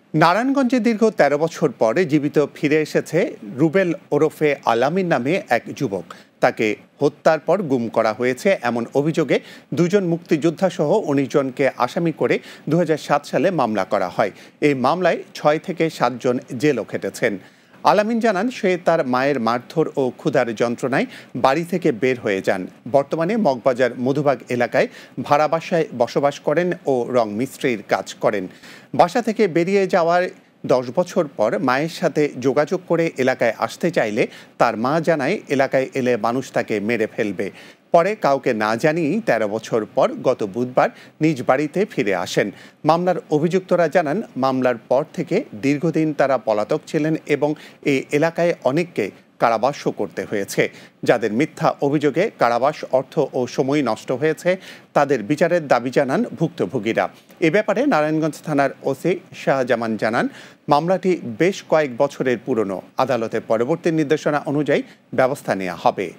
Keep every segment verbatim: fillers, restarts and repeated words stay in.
নারায়ণগঞ্জে দীর্ঘ তেরো বছর পরে জীবিত ফিরে এসেছে রুবেল ওরফে আলামিন নামে এক যুবক। তাকে হত্যার পর গুম করা হয়েছে এমন অভিযোগে দুজন মুক্তিযোদ্ধাসহ উনিশ জনকে আসামি করে দু হাজার সাত সালে মামলা করা হয়। এই মামলায় ছয় থেকে সাতজন জেলও খেটেছেন। আলামিন জানান, সে তার মায়ের মারধর ও ক্ষুধার যন্ত্রণায় বাড়ি থেকে বের হয়ে যান। বর্তমানে মগবাজার মধুবাগ এলাকায় ভাড়া বাসায় বসবাস করেন ও রং মিস্ত্রির কাজ করেন। বাসা থেকে বেরিয়ে যাওয়ার দশ বছর পর মায়ের সাথে যোগাযোগ করে এলাকায় আসতে চাইলে তার মা জানায়, এলাকায় এলে মানুষ তাকে মেরে ফেলবে। পরে কাউকে না জানিয়েই তেরো বছর পর গত বুধবার নিজ বাড়িতে ফিরে আসেন। মামলার অভিযুক্তরা জানান, মামলার পর থেকে দীর্ঘদিন তারা পলাতক ছিলেন এবং এই এলাকায় অনেককে কারাবাসও করতে হয়েছে। যাদের মিথ্যা অভিযোগে কারাবাস, অর্থ ও সময় নষ্ট হয়েছে, তাদের বিচারের দাবি জানান ভুক্তভোগীরা। এ ব্যাপারে নারায়ণগঞ্জ থানার ওসি শাহজামান জানান, মামলাটি বেশ কয়েক বছরের পুরনো। আদালতের পরবর্তী নির্দেশনা অনুযায়ী ব্যবস্থা নেওয়া হবে।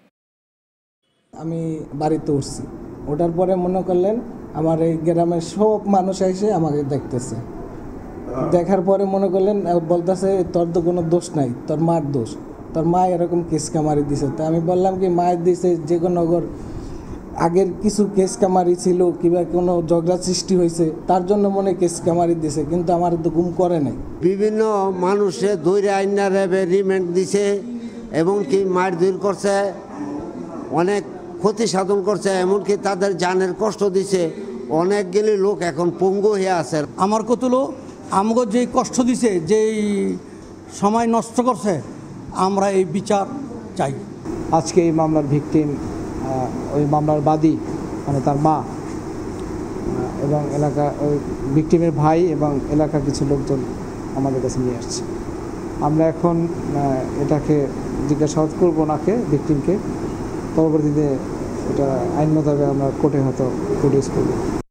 আমি বাড়িতে উঠছি, ওঠার পরে মনে করলেন আমার এই গ্রামের সব মানুষ এসে আমাকে দেখতেছে। দেখার পরে মনে করলেন বলতেছে, তোর তো কোনো দোষ নাই, তোর মার দোষ, তোর মা এরকম কেস কামারি দিছে। তা আমি বললাম কি, মায়ের দিছে যে কোনো নগর আগের কিছু কেস কামারি ছিল কিংবা কোনো ঝগড়া সৃষ্টি হয়েছে, তার জন্য মনে কেস কামারি দিছে, কিন্তু আমার তো গুম করে নাই। বিভিন্ন মানুষে দৈরে আইনা রেবে রিমেন্ট দিছে এবং কি মার দূর করছে, অনেক ক্ষতি সাধন করছে, এমনকি তাদের জানের কষ্ট দিছে। অনেকগুলি লোক এখন পঙ্গু হয়ে আছে। আমার কতলো আমাকে যে কষ্ট দিছে, যেই সময় নষ্ট করছে, আমরা এই বিচার চাই। আজকে এই মামলার ভিকটিম, ওই মামলার বাদী মানে তার মা এবং এলাকা ওই ভিকটিমের ভাই এবং এলাকার কিছু লোকজন আমাদের কাছে নিয়ে আসছে। আমরা এখন এটাকে জিজ্ঞাসাবাদ করবো ওনাকে, ভিকটিমকে। পরবর্তীতে এটা আইন মোতাবেক আমরা কোর্টে হয়তো প্রডিউস করব।